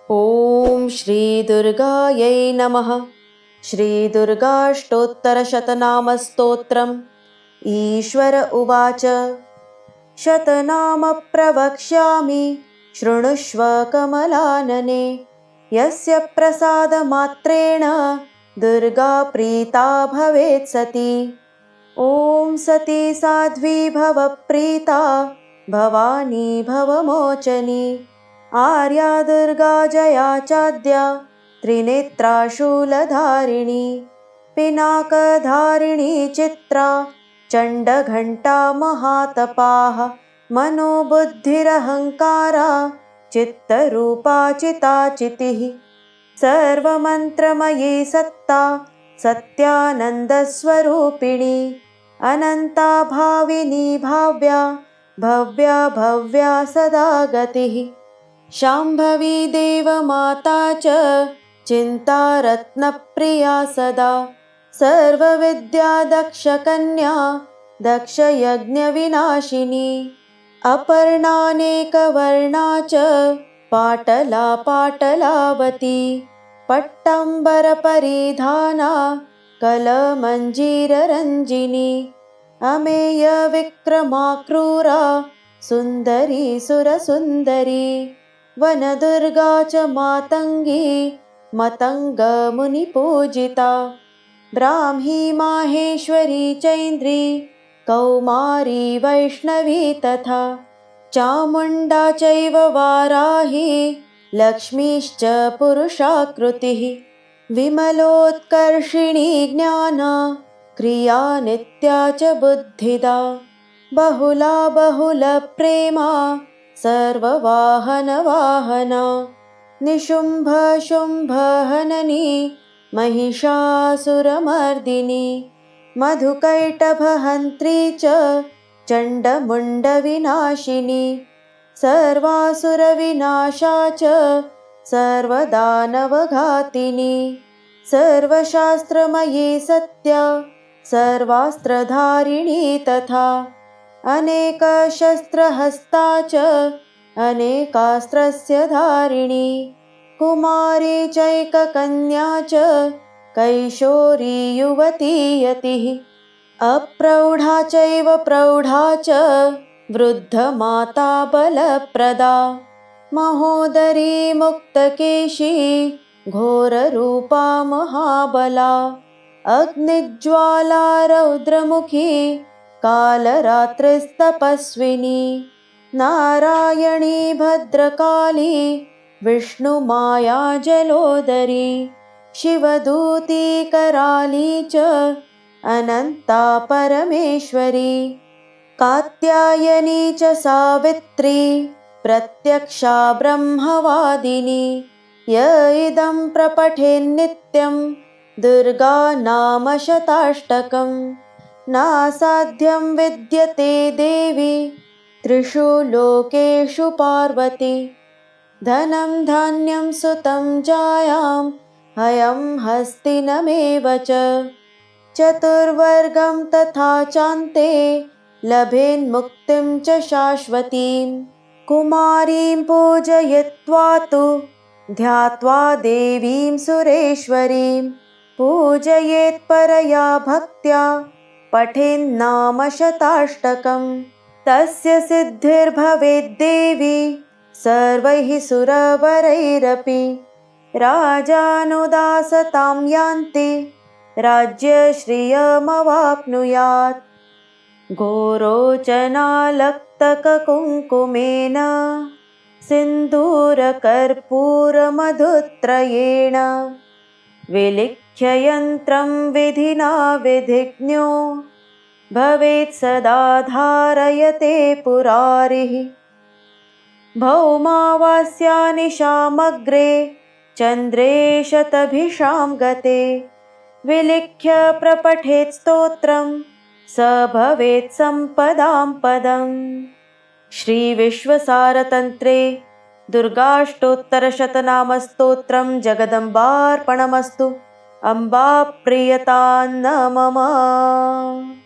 ॐ श्रीदुर्गायै नमः। श्रीदुर्गाष्टोत्तरशतनामस्तोत्रम्। ईश्वर उवाच। शतनाम प्रवक्ष्यामि शृणुष्व कमलानने। यस्य प्रसादमात्रेण दुर्गा प्रीता भवेत् सती। ॐ सती साध्वी भवप्रीता भवानी भवमोचनी। आर्या दुर्गा जया चाद्या त्रिनेत्रा शूलधारिणी। पिनाकधारिणी चित्रा चण्डघण्टा महातपाः। मनोबुद्धिरहङ्कारा चित्तरूपा चिताचितिः। सर्वमन्त्रमयी सत्ता सत्यानन्दस्वरूपिणी। अनन्ता भाविनी भाव्या भव्या भव्या सदा गतिः। शाम्भवी देवमाता च चिन्ता रत्नप्रिया सदा। सर्वविद्या दक्षकन्या दक्षयज्ञविनाशिनी। अपर्णानेकवर्णा च पाटला पाटलावती। पट्टाम्बरपरिधाना कलमञ्जीररञ्जिनी। अमेयविक्रमा क्रूरा सुन्दरी सुरसुन्दरी। वनदुर्गा च मातङ्गी मतङ्गमुनिपूजिता। ब्राह्मी माहेश्वरी चैन्द्री कौमारी वैष्णवी तथा। चामुण्डा चैव वाराही लक्ष्मीश्च पुरुषाकृतिः। विमलोत्कर्षिणी ज्ञाना क्रिया नित्या च बुद्धिदा। बहुला बहुलप्रेमा सर्ववाहनवाहना। निशुम्भशुम्भहननी महिषासुरमर्दिनी। मधुकैटभहन्त्री च चण्डमुण्डविनाशिनी। सर्वासुरविनाशा च सर्वदानवघातिनी। सर्वशास्त्रमयी सत्या सर्वास्त्रधारिणी तथा। अनेकशस्त्रहस्ता च अनेकास्त्रस्य धारिणी। कुमारी चैककन्या च कैशोरी युवती यतिः। अप्रौढा चैव प्रौढा च वृद्धमाता बलप्रदा। महोदरी मुक्तकेशी घोररूपा महाबला। अग्निज्वाला रौद्रमुखी कालरात्रिस्तपस्विनी। नारायणी भद्रकाली विष्णुमाया जलोदरी। शिवदूती कराली च अनन्ता परमेश्वरी। कात्यायनी च सावित्री प्रत्यक्षा ब्रह्मवादिनी। य इदं प्रपठेन्नित्यं दुर्गा नाम शताष्टकम्। नासाध्यं विद्यते देवी त्रिषु लोकेषु पार्वती। धनं धान्यं सुतं जायां हयं हस्तिनमेव च। चतुर्वर्गं तथा चान्ते लभेन्मुक्तिं च शाश्वतीं। कुमारीं पूजयित्वा तु ध्यात्वा देवीं सुरेश्वरीं। पूजयेत् परया भक्त्या पठेन्नाम शताष्टकम्। तस्य सिद्धिर्भवेद्देवी सर्वैः सुरवरैरपि। राजानुदासतां यान्ति राज्यश्रियमवाप्नुयात्। घोरोचनालक्तककुङ्कुमेन सिन्दूरकर्पूरमधुत्रयेण। विलिख्य यन्त्रं विधिना विधिज्ञो भवेत् सदा धारयते पुरारिः। भौमावास्यानिशामग्रे चन्द्रे शतभिषां गते। विलिख्य प्रपठेत् स्तोत्रं स भवेत् सम्पदां पदम्। श्रीविश्वसारतन्त्रे दुर्गाष्टोत्तरशतनामस्तोत्रं जगदम्बार्पणमस्तु। अम्बा प्रीयतान्न मम।